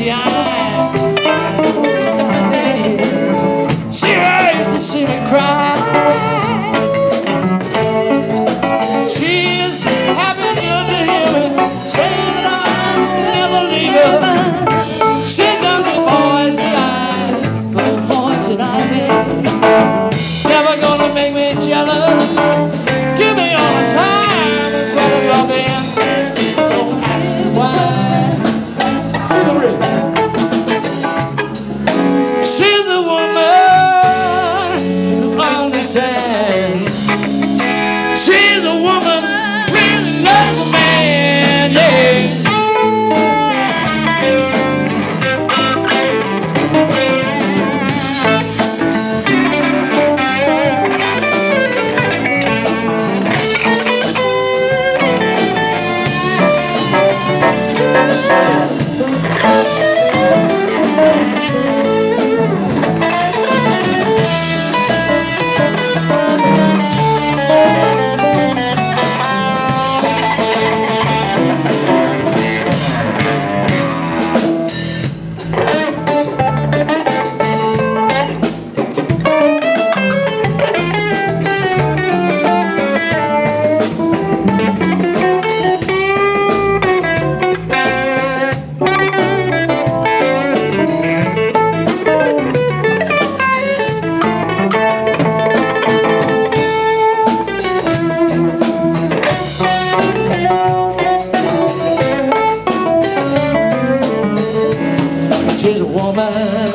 crazy eyes. She hurries to see me cry. She's happy to hear me say that I'll never leave her. She does me voice the eyes, the voice that I made. Never gonna make me jealous. Give me all the time, it's what I love in. Don't ask me why. She's a woman who understands. She's a woman who really loves a man, yeah. She's a woman